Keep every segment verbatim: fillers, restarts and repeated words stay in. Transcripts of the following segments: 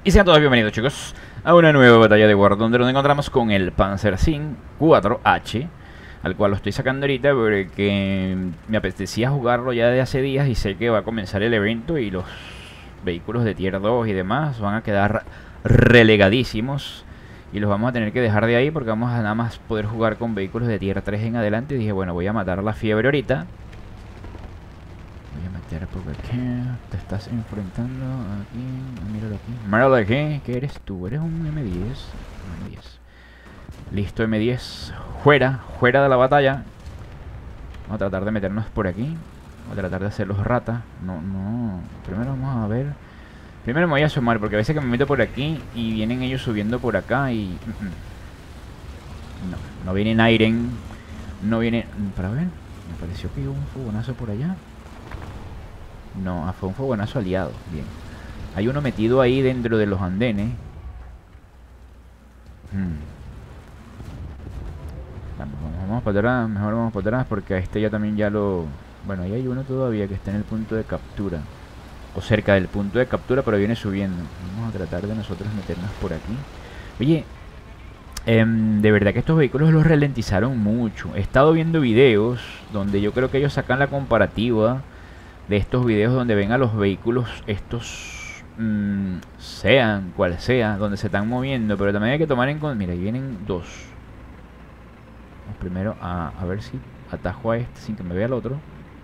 Y sean todos bienvenidos, chicos, a una nueva batalla de Warzone, donde nos encontramos con el Panzerzinc cuatro H, al cual lo estoy sacando ahorita porque me apetecía jugarlo ya de hace días y sé que va a comenzar el evento y los vehículos de tier dos y demás van a quedar relegadísimos y los vamos a tener que dejar de ahí porque vamos a nada más poder jugar con vehículos de tier tres en adelante. Y dije, bueno, voy a matar la fiebre ahorita. Voy a meter por aquí. Te estás enfrentando aquí. Míralo aquí. Míralo aquí. ¿Qué eres tú? ¿Eres un M diez? M diez. Listo, M diez. Fuera. Fuera de la batalla. Vamos a tratar de meternos por aquí. Vamos a tratar de hacerlos rata. No, no. Primero vamos a ver. Primero me voy a asomar porque a veces que me meto por aquí y vienen ellos subiendo por acá y... No, no vienen Iron. No vienen... Para ver. Me pareció que hubo un fogonazo por allá. No, fue un fogonazo aliado. Bien. Hay uno metido ahí dentro de los andenes. Hmm. Vamos, vamos, vamos para atrás. Mejor vamos para atrás porque a este ya también ya lo... Bueno, ahí hay uno todavía que está en el punto de captura. O cerca del punto de captura, pero viene subiendo. Vamos a tratar de nosotros meternos por aquí. Oye, eh, de verdad que estos vehículos los ralentizaron mucho. He estado viendo videos donde yo creo que ellos sacan la comparativa de estos videos donde ven a los vehículos estos, mmm, sean cual sea, donde se están moviendo, pero también hay que tomar en cuenta. Mira, ahí vienen dos. Vamos primero a, a ver si atajo a este sin que me vea el otro.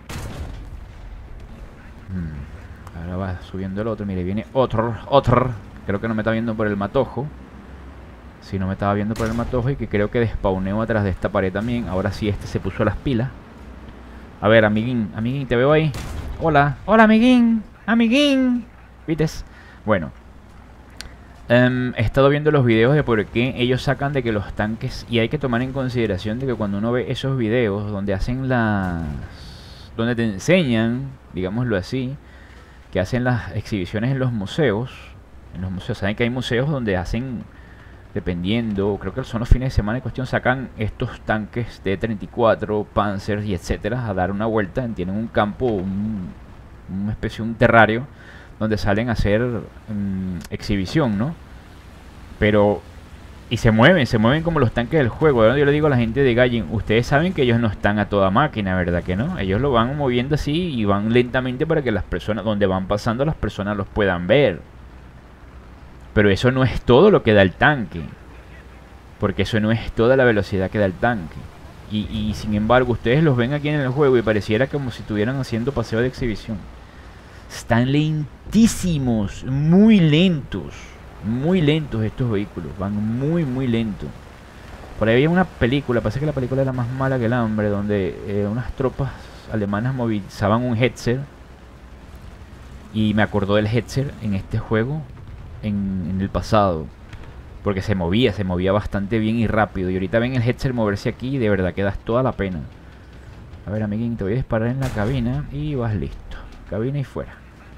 Hmm. Ahora va subiendo el otro. Mire, viene otro, otro. Creo que no me está viendo por el matojo. Si no me estaba viendo por el matojo y que creo que despawneo atrás de esta pared también. Ahora sí este se puso las pilas. A ver, amiguín, amiguín, te veo ahí. Hola, hola amiguín, amiguín. ¿Vites? Bueno, um, he estado viendo los videos de por qué ellos sacan de que los tanques... Y hay que tomar en consideración de que cuando uno ve esos videos donde hacen las... Donde te enseñan, digámoslo así, que hacen las exhibiciones en los museos. En los museos, saben que hay museos donde hacen... Dependiendo, creo que son los fines de semana en cuestión, sacan estos tanques T treinta y cuatro, Panzers y etcétera a dar una vuelta. Tienen un campo, un, una especie de un terrario donde salen a hacer um, exhibición, ¿no? Pero, y se mueven, se mueven como los tanques del juego. Yo le digo a la gente de Gallin, ustedes saben que ellos no están a toda máquina, ¿verdad que no? Ellos lo van moviendo así y van lentamente para que las personas, donde van pasando, las personas los puedan ver. Pero eso no es todo lo que da el tanque. Porque eso no es toda la velocidad que da el tanque. Y, y sin embargo, ustedes los ven aquí en el juego y pareciera como si estuvieran haciendo paseo de exhibición. Están lentísimos, muy lentos. Muy lentos estos vehículos. Van muy, muy lentos. Por ahí había una película, parece que la película era más mala que el hambre, donde eh, unas tropas alemanas movilizaban un Hetzer. Y me acordó del Hetzer en este juego. En, en el pasado, porque se movía, se movía bastante bien y rápido. Y ahorita ven el Hetzer moverse aquí y de verdad que das toda la pena. A ver, amiguín, te voy a disparar en la cabina y vas listo. Cabina y fuera.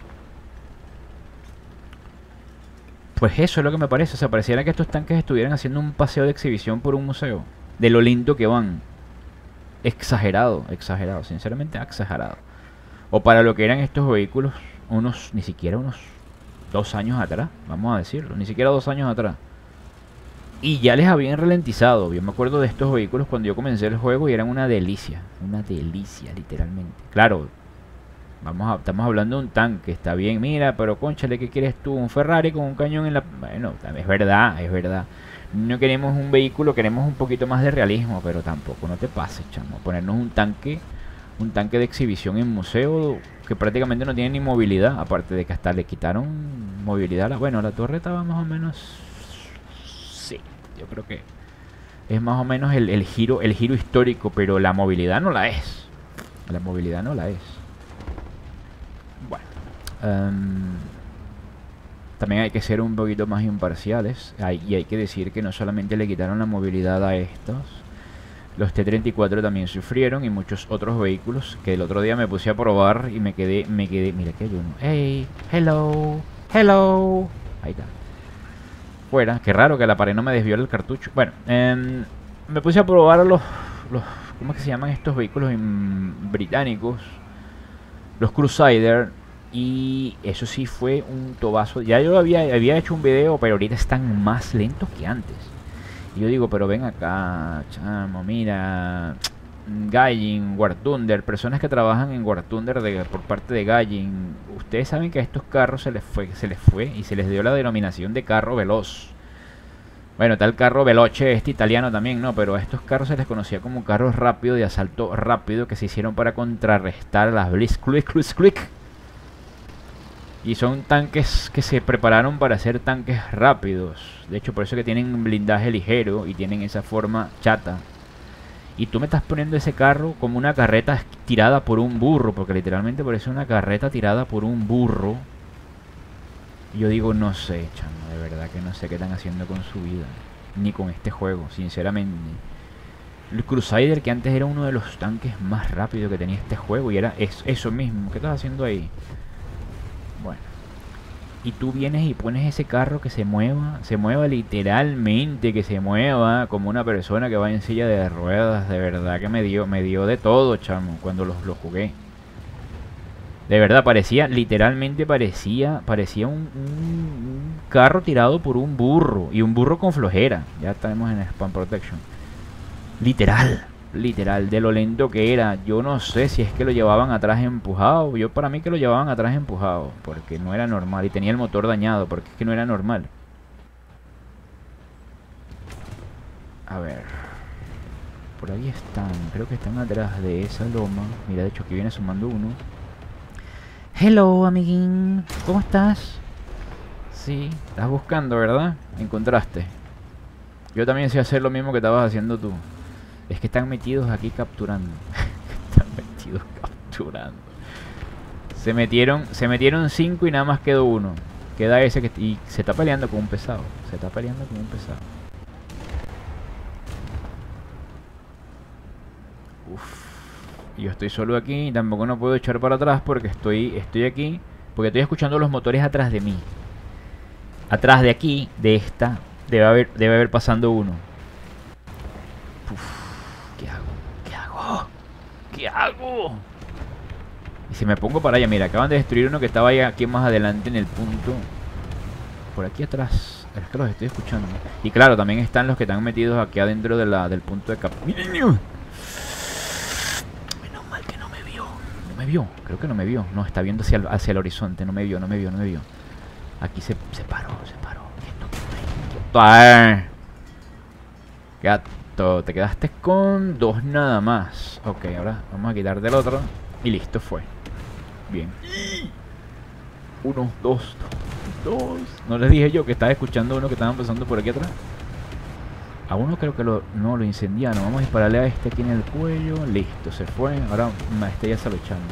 Pues eso es lo que me parece. O sea, pareciera que estos tanques estuvieran haciendo un paseo de exhibición por un museo. De lo lento que van. Exagerado, exagerado, sinceramente exagerado. O para lo que eran estos vehículos, unos, ni siquiera unos dos años atrás, vamos a decirlo, ni siquiera dos años atrás. Y ya les habían ralentizado. Yo me acuerdo de estos vehículos cuando yo comencé el juego y eran una delicia, una delicia literalmente. Claro, vamos a, estamos hablando de un tanque, está bien, mira, pero cónchale, ¿qué quieres tú? Un Ferrari con un cañón en la... Bueno, es verdad, es verdad. No queremos un vehículo, queremos un poquito más de realismo, pero tampoco, no te pases, chamo. Ponernos un tanque, un tanque de exhibición en museo que prácticamente no tiene ni movilidad, aparte de que hasta le quitaron movilidad. La, bueno, la torre estaba más o menos... Sí, yo creo que es más o menos el, el giro el giro histórico, pero la movilidad no la es. La movilidad no la es. Bueno, um, también hay que ser un poquito más imparciales. Hay, y hay que decir que no solamente le quitaron la movilidad a estos. Los T treinta y cuatro también sufrieron y muchos otros vehículos que el otro día me puse a probar y me quedé, me quedé, mira que hay uno. Hey, hello, hello. Ahí está. Fuera, qué raro que la pared no me desvió el cartucho. Bueno, eh, me puse a probar los, los, ¿cómo es que se llaman estos vehículos británicos? Los Crusader. Y eso sí fue un tobazo. Ya yo había, había hecho un video, pero ahorita están más lentos que antes. Y yo digo, pero ven acá, chamo, mira, Gaijin, War Thunder, personas que trabajan en War Thunder de, por parte de Gaijin, ustedes saben que a estos carros se les fue, se les fue y se les dio la denominación de carro veloz. Bueno, tal carro veloce, este italiano también, ¿no? Pero a estos carros se les conocía como carros rápidos de asalto rápido que se hicieron para contrarrestar las Blitzkrieg. Y son tanques que se prepararon para ser tanques rápidos. De hecho, por eso que tienen un blindaje ligero y tienen esa forma chata. Y tú me estás poniendo ese carro como una carreta tirada por un burro, porque literalmente parece una carreta tirada por un burro. Y yo digo, no sé, chamo, de verdad que no sé qué están haciendo con su vida. Ni con este juego, sinceramente. El Crusader, que antes era uno de los tanques más rápidos que tenía este juego, y era eso, eso mismo. ¿Qué estás haciendo ahí? Bueno. Y tú vienes y pones ese carro que se mueva, se mueva literalmente, que se mueva como una persona que va en silla de ruedas. De verdad que me dio, me dio de todo, chamo, cuando los, los jugué. De verdad, parecía, literalmente parecía, parecía un, un, un carro tirado por un burro. Y un burro con flojera. Ya estamos en Spam Protection. Literal, literal, de lo lento que era. Yo no sé si es que lo llevaban atrás empujado. Yo para mí que lo llevaban atrás empujado, porque no era normal. Y tenía el motor dañado, porque es que no era normal. A ver. Por ahí están, creo que están atrás de esa loma. Mira, de hecho aquí viene sumando uno. Hello, amiguín. ¿Cómo estás? Sí, estás buscando, ¿verdad? Encontraste. Yo también sé hacer lo mismo que estabas haciendo tú. Es que están metidos aquí capturando. Están metidos capturando. Se metieron, se metieron cinco y nada más quedó uno. Queda ese que y se está peleando con un pesado. Se está peleando con un pesado. Uf. Y yo estoy solo aquí y tampoco no puedo echar para atrás porque estoy, estoy aquí. Porque estoy escuchando los motores atrás de mí. Atrás de aquí, de esta, debe haber, debe haber pasando uno. Uf, ¿qué hago? ¿Qué hago? ¿Qué hago? Y si me pongo para allá, mira, acaban de destruir uno que estaba ahí aquí más adelante en el punto. Por aquí atrás. Es que los estoy escuchando. Y claro, también están los que están metidos aquí adentro de la, del punto de cap. ¡Menos mal que no me vio! No me vio, creo que no me vio. No, está viendo hacia el, hacia el horizonte. No me vio, no me vio, no me vio. Aquí se, se paró, se paró. Quieto, quieto. Gato, te quedaste con dos nada más. Ok, ahora vamos a quitar del otro. Y listo, fue. Bien. Uno, dos, dos. No les dije yo que estaba escuchando uno que estaban pasando por aquí atrás. A uno creo que lo, no lo incendiaron. Vamos a dispararle a este aquí en el cuello. Listo, se fue. Ahora a este ya se lo echando.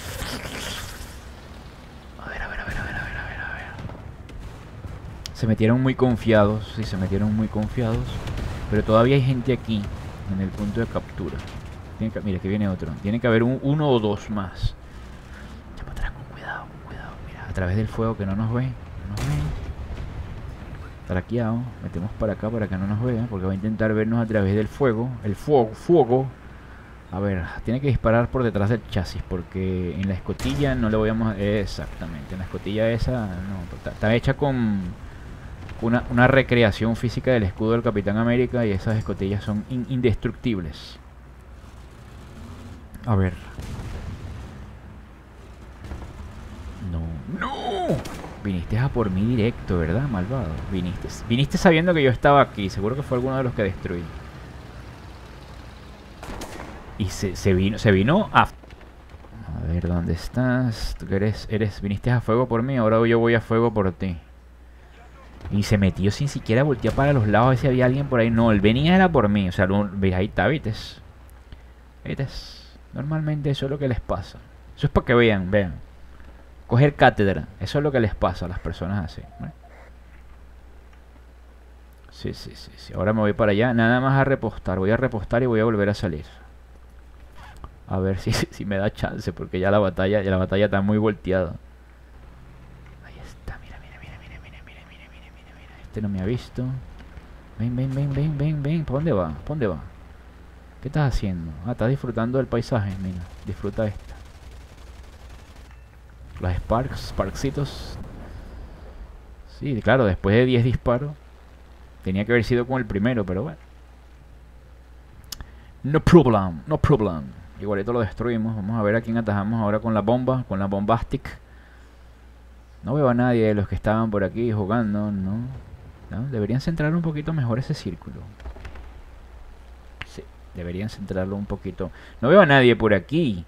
A ver, a ver, a ver, a ver, a ver, a ver, a ver. Se metieron muy confiados. Sí, se metieron muy confiados. Pero todavía hay gente aquí en el punto de captura. Tiene que, mira, que viene otro. Tiene que haber un, uno o dos más. Ya para atrás, con cuidado, con cuidado. Mira, a través del fuego que no nos ve. No nos ve. Traqueado. Metemos para acá para que no nos vea. Porque va a intentar vernos a través del fuego. El fuego, fuego. A ver, tiene que disparar por detrás del chasis. Porque en la escotilla no le voy a... Exactamente, en la escotilla esa... No, está, está hecha con... Una, una recreación física del escudo del Capitán América y esas escotillas son in indestructibles. A ver. No. ¡No! Viniste a por mí directo, ¿verdad, malvado? Viniste, viniste sabiendo que yo estaba aquí. Seguro que fue alguno de los que destruí. Y se, se vino, se vino a... A ver, ¿dónde estás? Tú eres, eres, viniste a fuego por mí, ahora yo voy a fuego por ti. Y se metió sin siquiera voltear para los lados a ver si había alguien por ahí. No, él venía era por mí. O sea, veis, ahí está, ¿vites? ¿Vites? Normalmente eso es lo que les pasa. Eso es para que vean, vean. Coger cátedra. Eso es lo que les pasa a las personas así, ¿no? Sí, sí, sí, sí. Ahora me voy para allá. Nada más a repostar. Voy a repostar y voy a volver a salir. A ver si, si me da chance. Porque ya la batalla, ya la batalla está muy volteada. Este no me ha visto. Ven, ven, ven, ven, ven, ven. ¿Para dónde va? ¿Para dónde va? ¿Qué estás haciendo? Ah, estás disfrutando del paisaje. Mira, disfruta esta. Los Sparks, Sparksitos. Sí, claro, después de diez disparos. Tenía que haber sido con el primero, pero bueno. No problem, no problem. Igualito lo destruimos. Vamos a ver a quién atajamos ahora con la bomba, con la bombastic. No veo a nadie de los que estaban por aquí jugando, ¿no? ¿No? Deberían centrar un poquito mejor ese círculo. Sí, deberían centrarlo un poquito. No veo a nadie por aquí.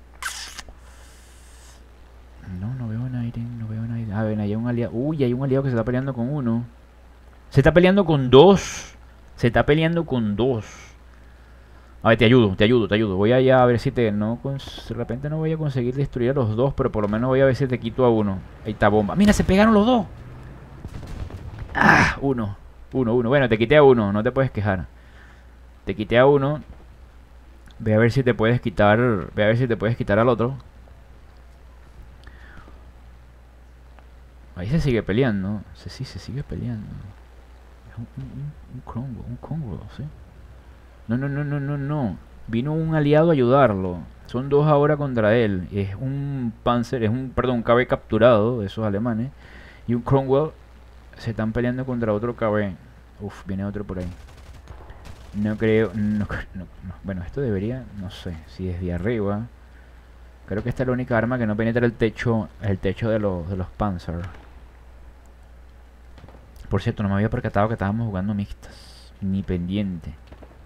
No, no veo a nadie, no veo a nadie. Ah, ven, hay un aliado. Uy, hay un aliado que se está peleando con uno. Se está peleando con dos. Se está peleando con dos. A ver, te ayudo, te ayudo, te ayudo. Voy allá a ver si te... No, de repente no voy a conseguir destruir a los dos, pero por lo menos voy a ver si te quito a uno. Ahí está, bomba. Mira, se pegaron los dos. Ah, uno. Uno, uno. Bueno, te quité a uno, no te puedes quejar. Te quité a uno. Ve a ver si te puedes quitar... Ve a ver si te puedes quitar al otro. Ahí se sigue peleando. Sí, sí, se sigue peleando. Es un, un, un Cromwell, un Cromwell, ¿sí? No, no, no, no, no, no. Vino un aliado a ayudarlo. Son dos ahora contra él. Es un Panzer, es un, perdón, un K B capturado de esos alemanes. Y un Cromwell se están peleando contra otro K B. Uf, viene otro por ahí. No creo, no, no, no. Bueno, esto debería, no sé, si desde arriba. Creo que esta es la única arma que no penetra el techo, el techo de los, de los Panzer. Por cierto, no me había percatado que estábamos jugando mixtas. Ni pendiente.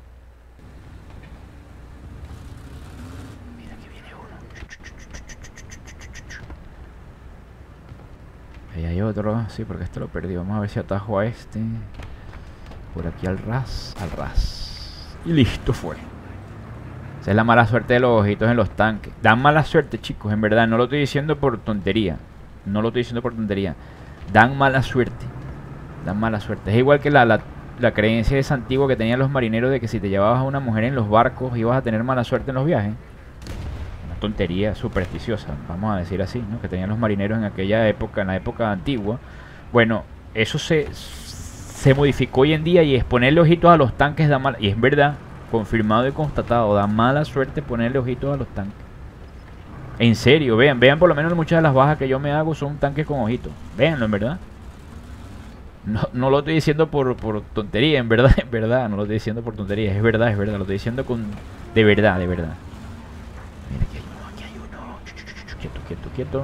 Ahí hay otro, sí, porque este lo perdí. Vamos a ver si atajo a este. Por aquí al ras, al ras. Y listo fue. Esa es la mala suerte de los ojitos en los tanques. Dan mala suerte, chicos, en verdad. No lo estoy diciendo por tontería. No lo estoy diciendo por tontería. Dan mala suerte. Dan mala suerte. Es igual que la, la, la creencia esa antigua que tenían los marineros de que si te llevabas a una mujer en los barcos ibas a tener mala suerte en los viajes. Tontería supersticiosa, vamos a decir así, ¿no? Que tenían los marineros en aquella época, en la época antigua. Bueno, eso se, se modificó hoy en día y es ponerle ojitos a los tanques da mala, y es verdad, confirmado y constatado, da mala suerte ponerle ojitos a los tanques. En serio, vean, vean por lo menos muchas de las bajas que yo me hago son tanques con ojitos. Véanlo, en verdad. No, no lo estoy diciendo por, por tontería, en verdad, en verdad, no lo estoy diciendo por tontería, es verdad, es verdad, lo estoy diciendo con de verdad, de verdad. Mira, aquí hay uno, aquí hay uno. Quieto, quieto, quieto.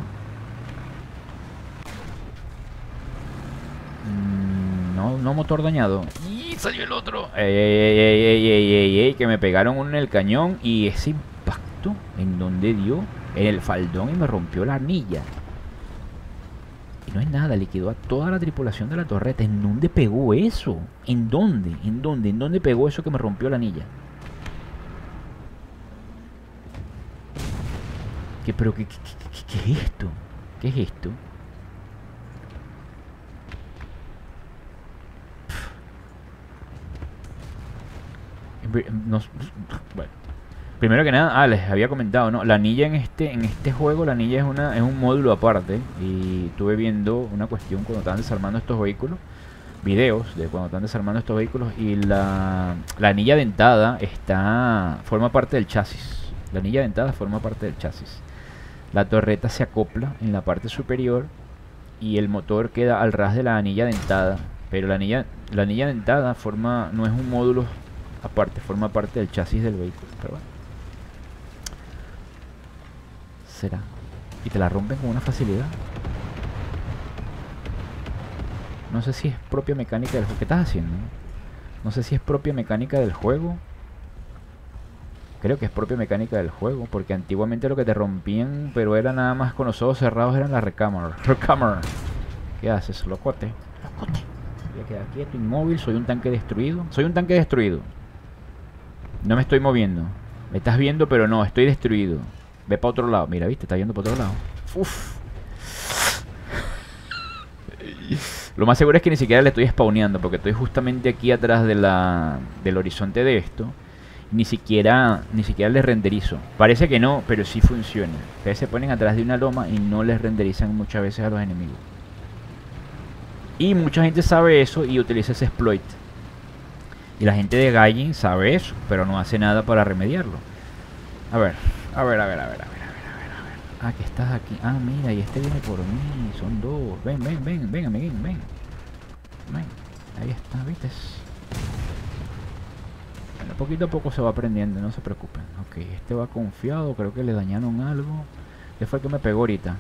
Mm, no, no motor dañado. Y salió el otro. Ey, ey, ey, ey, ey, ey, ey, que me pegaron uno en el cañón. Y ese impacto, ¿en donde dio? En el faldón y me rompió la anilla. Y no es nada, liquidó a toda la tripulación de la torreta. ¿En dónde pegó eso? ¿En dónde? ¿En dónde? ¿En dónde pegó eso que me rompió la anilla? ¿Qué, pero qué, qué, qué, qué es esto? ¿Qué es esto? No, bueno. Primero que nada, ah, les había comentado, ¿no? La anilla en este en este juego, la anilla es una es un módulo aparte. Y estuve viendo una cuestión cuando estaban desarmando estos vehículos. Videos de cuando están desarmando estos vehículos. Y la, la anilla dentada está forma parte del chasis. La anilla dentada forma parte del chasis. La torreta se acopla en la parte superior y el motor queda al ras de la anilla dentada. Pero la anilla, la anilla dentada forma, no es un módulo aparte, forma parte del chasis del vehículo. Pero bueno. Será. Y te la rompen con una facilidad. No sé si es propia mecánica del juego. ¿Qué estás haciendo? No sé si es propia mecánica del juego. Creo que es propia mecánica del juego, porque antiguamente lo que te rompían, pero era nada más con los ojos cerrados, eran las recámaras. Recámara. ¿Qué haces, locote? Locote. Voy a quedar quieto, inmóvil, soy un tanque destruido. Soy un tanque destruido. No me estoy moviendo. Me estás viendo, pero no, estoy destruido. Ve para otro lado. Mira, ¿viste? Está yendo para otro lado. Uf. Lo más seguro es que ni siquiera le estoy spawneando, porque estoy justamente aquí atrás de la, del horizonte de esto. Ni siquiera, ni siquiera les renderizo. Parece que no, pero sí funciona. Ustedes se ponen atrás de una loma y no les renderizan muchas veces a los enemigos. Y mucha gente sabe eso y utiliza ese exploit. Y la gente de Gaijin sabe eso, pero no hace nada para remediarlo. A ver, a ver, a ver, a ver, a ver, a ver, a ver, Ah, que estás aquí. Ah, mira, y este viene por mí. Son dos. Ven, ven, ven, ven, amiguín, ven. Ven. Ahí está, ¿viste? Bueno, poquito a poco se va aprendiendo, no se preocupen. Ok, este va confiado, creo que le dañaron algo. ¿Qué fue el que me pegó ahorita?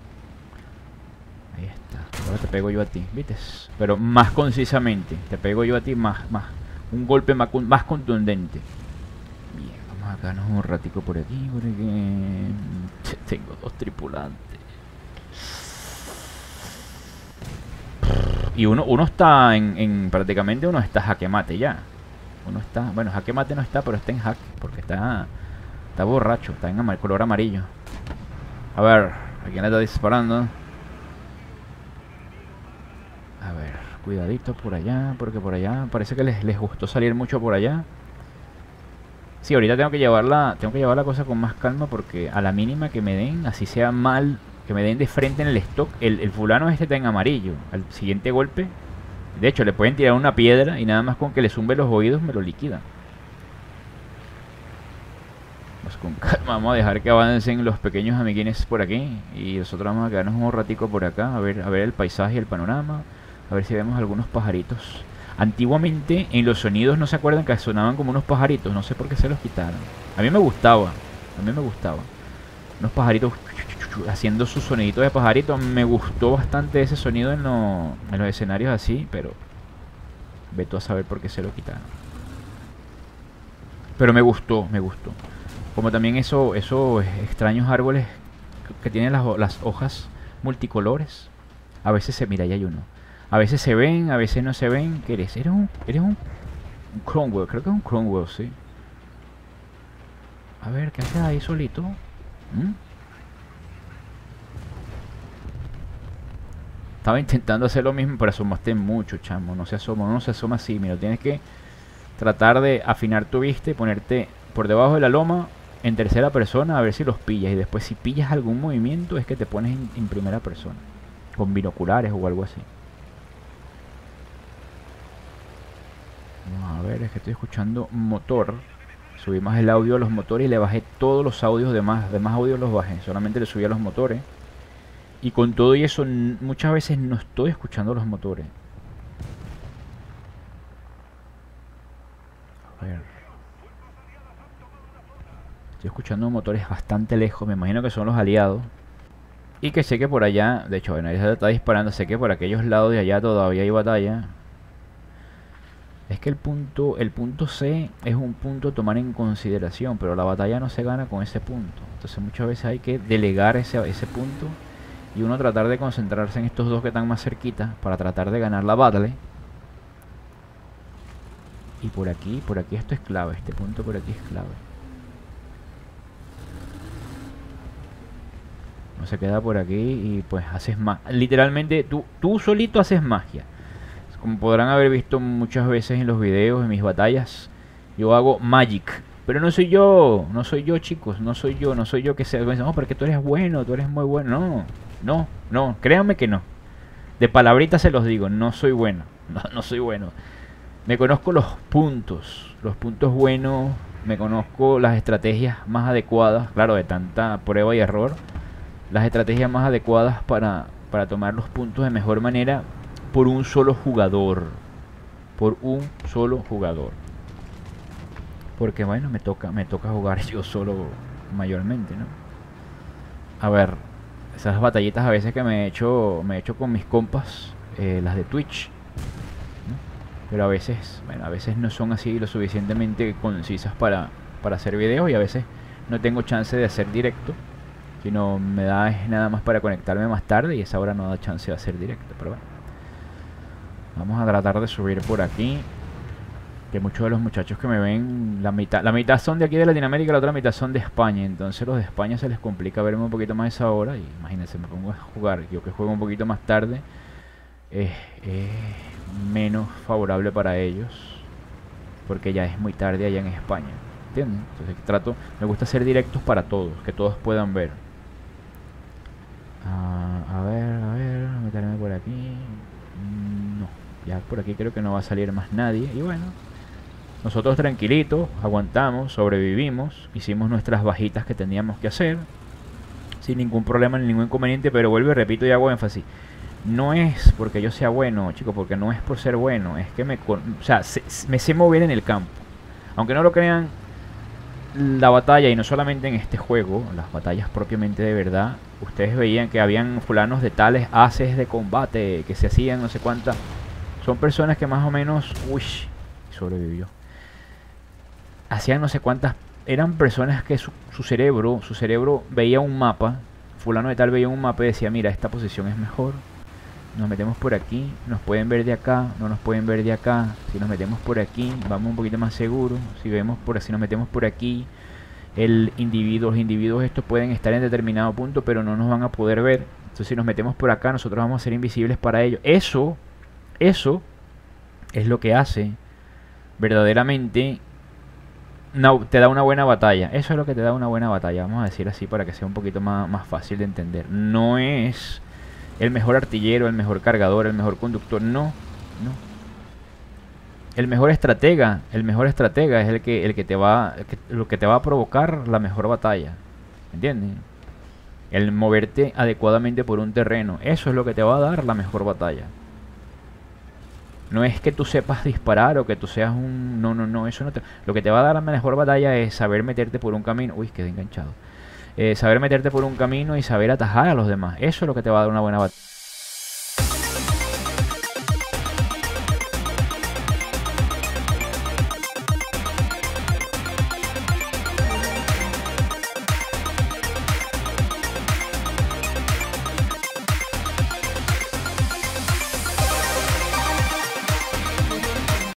Ahí está. Ahora te pego yo a ti, ¿viste? Pero más concisamente. Te pego yo a ti más, más. Un golpe más, más contundente. Bien, vamos a quedarnos un ratico por aquí, porque tengo dos tripulantes. Y uno, uno está en, en... Prácticamente uno está jaque mate ya. Uno está... Bueno, jaque mate no está, pero está en jaque. Porque está... Está borracho. Está en amar, color amarillo. A ver. ¿A quién le está disparando? A ver. Cuidadito por allá. Porque por allá... Parece que les, les gustó salir mucho por allá. Sí, ahorita tengo que llevarla... Tengo que llevar la cosa con más calma. Porque a la mínima que me den... Así sea mal... Que me den de frente en el stock. El, el fulano este está en amarillo. Al siguiente golpe... De hecho, le pueden tirar una piedra y nada más con que le zumbe los oídos me lo liquidan. Pues con calma, vamos a dejar que avancen los pequeños amiguines por aquí. Y nosotros vamos a quedarnos un ratico por acá. A ver, a ver el paisaje y el panorama. A ver si vemos algunos pajaritos. Antiguamente en los sonidos, ¿no se acuerdan que sonaban como unos pajaritos? No sé por qué se los quitaron. A mí me gustaba. A mí me gustaba. Unos pajaritos haciendo sus soniditos de pajarito. Me gustó bastante ese sonido en, lo, en los escenarios así, pero veto a saber por qué se lo quitaron. Pero me gustó, me gustó. Como también eso, esos extraños árboles que tienen las, las hojas multicolores. A veces se... Mira, ya hay uno. A veces se ven, a veces no se ven. ¿Qué eres? Eres un... Eres un... Un Cromwell, creo que es un Cromwell, sí. A ver, ¿qué haces ahí solito? ¿Mm? Estaba intentando hacer lo mismo, pero asomaste mucho, chamo. No se asoma, no se asoma así. Mira, tienes que tratar de afinar tu vista y ponerte por debajo de la loma en tercera persona a ver si los pillas. Y después si pillas algún movimiento es que te pones en, en primera persona. Con binoculares o algo así. Vamos a ver, es que estoy escuchando un motor. Subí más el audio a los motores y le bajé todos los audios de más. De más audios los bajé. Solamente le subí a los motores. Y con todo y eso, muchas veces no estoy escuchando los motores. A ver. Estoy escuchando motores bastante lejos. Me imagino que son los aliados. Y que sé que por allá, de hecho, bueno, ahí se está disparando. Sé que por aquellos lados de allá todavía hay batalla. Es que el punto, el punto C es un punto a tomar en consideración. Pero la batalla no se gana con ese punto. Entonces muchas veces hay que delegar ese, ese punto. Y uno tratar de concentrarse en estos dos que están más cerquitas para tratar de ganar la battle. Y por aquí, por aquí esto es clave. Este punto por aquí es clave. No se queda por aquí y pues haces más. Literalmente tú, tú solito haces magia. Como podrán haber visto muchas veces en los videos, en mis batallas, yo hago magic. Pero no soy yo, no soy yo, chicos, no soy yo, no soy yo que sea. No, porque tú eres bueno, tú eres muy bueno. No, no, no, créanme que no. De palabritas se los digo, no soy bueno, no, no soy bueno. Me conozco los puntos, los puntos buenos, me conozco las estrategias más adecuadas, claro, de tanta prueba y error. Las estrategias más adecuadas para, para tomar los puntos de mejor manera por un solo jugador. Por un solo jugador. Porque bueno, me toca, me toca jugar yo solo mayormente, ¿no? A ver, esas batallitas a veces que me he hecho, me he hecho con mis compas, eh, las de Twitch, ¿no? Pero a veces, bueno, a veces no son así lo suficientemente concisas para, para hacer videos y a veces no tengo chance de hacer directo, sino me da es nada más para conectarme más tarde y esa hora no da chance de hacer directo, pero bueno. Vamos a tratar de subir por aquí. Que muchos de los muchachos que me ven, la mitad, la mitad son de aquí de Latinoamérica, la otra mitad son de España. Entonces los de España se les complica verme un poquito más esa hora. Y imagínense, me pongo a jugar, yo que juego un poquito más tarde, es, es menos favorable para ellos. Porque ya es muy tarde allá en España, ¿entienden? Entonces trato, me gusta hacer directos para todos, que todos puedan ver. Uh, a ver, a ver, meterme por aquí. No, ya por aquí creo que no va a salir más nadie. Y bueno, nosotros tranquilitos, aguantamos, sobrevivimos, hicimos nuestras bajitas que teníamos que hacer. sin ningún problema ni ningún inconveniente, pero vuelvo y repito y hago énfasis. No es porque yo sea bueno, chicos, porque no es por ser bueno, es que me, o sea, se, me sé mover en el campo. Aunque no lo crean, la batalla, y no solamente en este juego, las batallas propiamente de verdad, ustedes veían que habían fulanos de tales haces de combate que se hacían no sé cuántas. Son personas que más o menos, uy, sobrevivió. Hacían no sé cuántas, eran personas que su, su cerebro, su cerebro veía un mapa, fulano de tal veía un mapa y decía, mira, esta posición es mejor. Nos metemos por aquí, nos pueden ver de acá, no nos pueden ver de acá. Si nos metemos por aquí, vamos un poquito más seguros. Si vemos por si nos metemos por aquí, el individuo, los individuos estos pueden estar en determinado punto, pero no nos van a poder ver. Entonces si nos metemos por acá, nosotros vamos a ser invisibles para ellos. Eso, eso es lo que hace verdaderamente una, te da una buena batalla. Eso es lo que te da una buena batalla, vamos a decir así para que sea un poquito más, más fácil de entender. No es el mejor artillero, el mejor cargador, el mejor conductor, no, no. El mejor estratega, el mejor estratega es el que, el que te va, el que, lo que te va a provocar la mejor batalla, ¿entiendes? El moverte adecuadamente por un terreno, eso es lo que te va a dar la mejor batalla. No es que tú sepas disparar o que tú seas un, no, no, no, eso no te, lo que te va a dar la mejor batalla es saber meterte por un camino, uy, quedé enganchado. Eh, saber meterte por un camino y saber atajar a los demás. Eso es lo que te va a dar una buena batalla.